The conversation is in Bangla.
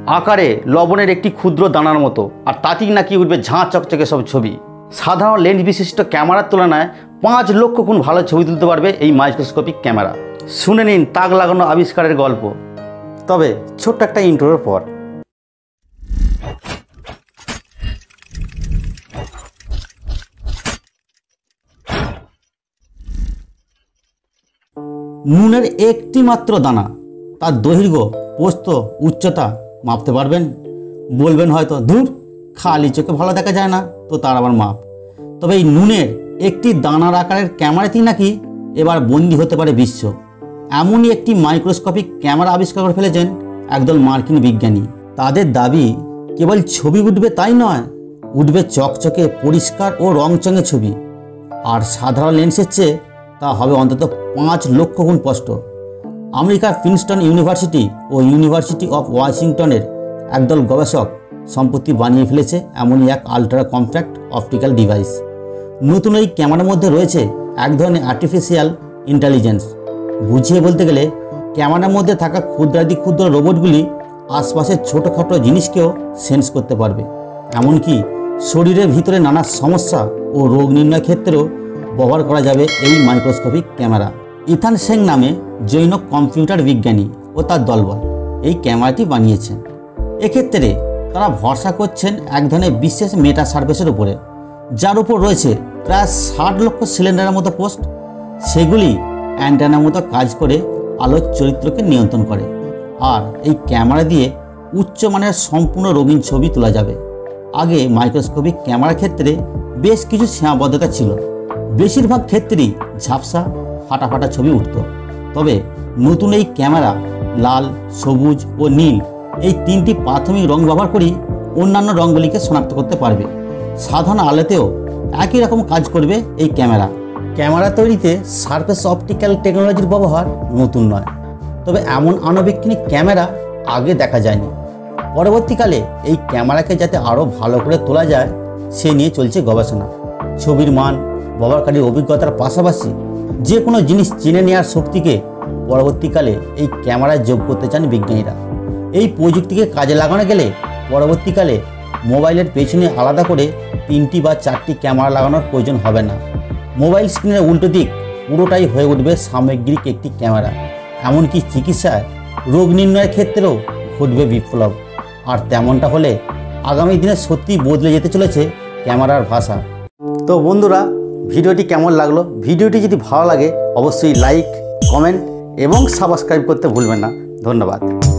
আকারে লবণের একটি ক্ষুদ্র দানার মতো, আর তাতেই নাকি উঠবে ঝাঁ চকচকে সব ছবি। সাধারণ লেন্স বিশিষ্ট ক্যামেরার তুলনায় 5 লক্ষ গুণ ভালো ছবি তুলতে পারবে এই মাইক্রোস্কোপিক ক্যামেরা। শুনে নিন তাক লাগানো আবিষ্কারের গল্প। তবে ছোট্ট একটা ইন্ট্রোর পর। নুনের একটি মাত্র দানা, তার দৈর্ঘ্য, প্রস্থ, উচ্চতা মাপতে পারবেন? বলবেন হয়তো দূর, খালি চোখে ভালো দেখা যায় না, তো তার আবার মাপ। তবে এই নুনের একটি দানার আকারের ক্যামেরাতেই নাকি এবার বন্দী হতে পারে বিশ্ব। এমনই একটি মাইক্রোস্কোপিক ক্যামেরা আবিষ্কার করে ফেলেছেন একদল মার্কিন বিজ্ঞানী। তাদের দাবি কেবল ছবি উঠবে তাই নয়, উঠবে চকচকে পরিষ্কার ও রংচঙে ছবি। আর সাধারণ লেন্সের চেয়ে তা হবে অন্তত 5 লক্ষ গুণ স্পষ্ট। আমেরিকার প্রিন্সটন ইউনিভার্সিটি ও ইউনিভার্সিটি অফ ওয়াশিংটনের একদল গবেষক সম্প্রতি বানিয়ে ফেলেছে এমনই এক আল্ট্রা কম্প্যাক্ট অপটিক্যাল ডিভাইস। নতুন এই ক্যামেরার মধ্যে রয়েছে এক ধরনের আর্টিফিশিয়াল ইন্টেলিজেন্স। বুঝিয়ে বলতে গেলে ক্যামেরার মধ্যে থাকা ক্ষুদ্রাতি ক্ষুদ্র রোবটগুলি আশপাশের ছোটোখাটো জিনিসকেও সেন্স করতে পারবে। এমনকি শরীরের ভিতরে নানা সমস্যা ও রোগ নির্ণয় ক্ষেত্রেও ব্যবহার করা যাবে এই মাইক্রোস্কোপিক ক্যামেরা। ইথান সেং নামে জৈন কম্পিউটার বিজ্ঞানী ও তার দলবল এই ক্যামেরাটি বানিয়েছেন। এক্ষেত্রে তারা ভরসা করছেন এক ধরনের বিশেষ মেটা সার্ফেসের উপরে, যার উপর রয়েছে প্রায় 60 লক্ষ সিলিন্ডারের মতো পোস্ট। সেগুলি অ্যান্টেনার মতো কাজ করে আলোর চরিত্রকে নিয়ন্ত্রণ করে। আর এই ক্যামেরা দিয়ে উচ্চমানের সম্পূর্ণ রঙিন ছবি তোলা যাবে। আগে মাইক্রোস্কোপিক ক্যামেরার ক্ষেত্রে বেশ কিছু সীমাবদ্ধতা ছিল। বেশিরভাগ ক্ষেত্রেই ঝাপসা ফাটা ছবি উঠত। তবে নতুন এই ক্যামেরা লাল, সবুজ ও নীল এই 3টি প্রাথমিক রং ব্যবহার করেই অন্যান্য রঙগুলিকে শনাক্ত করতে পারবে। সাধারণ আলোতেও একই রকম কাজ করবে এই ক্যামেরা। ক্যামেরা তৈরিতে সারফেস অপটিক্যাল টেকনোলজির ব্যবহার নতুন নয়, তবে এমন আণুবীক্ষণিক ক্যামেরা আগে দেখা যায়নি। পরবর্তীকালে এই ক্যামেরাকে যাতে আরও ভালো করে তোলা যায় সে নিয়ে চলছে গবেষণা। ছবির মান, ব্যবহারকারীর অভিজ্ঞতার পাশাপাশি যে কোনো জিনিস চিনে নেওয়ার শক্তিকে পরবর্তীকালে এই ক্যামেরায় যোগ করতে চান বিজ্ঞানীরা। এই প্রযুক্তিকে কাজে লাগানো গেলে পরবর্তীকালে মোবাইলের পেছনে আলাদা করে 3টি বা 4টি ক্যামেরা লাগানোর প্রয়োজন হবে না। মোবাইল স্ক্রিনের উল্টো দিক পুরোটাই হয়ে উঠবে সামগ্রিক একটি ক্যামেরা। এমনকি চিকিৎসায় রোগ নির্ণয়ের ক্ষেত্রেও ঘটবে বিপ্লব। আর তেমনটা হলে আগামী দিনে সত্যিই বদলে যেতে চলেছে ক্যামেরার ভাষা। তো বন্ধুরা, ভিডিওটি কেমন লাগলো? ভিডিওটি যদি ভালো লাগে অবশ্যই লাইক, কমেন্ট এবং সাবস্ক্রাইব করতে ভুলবেন না। ধন্যবাদ।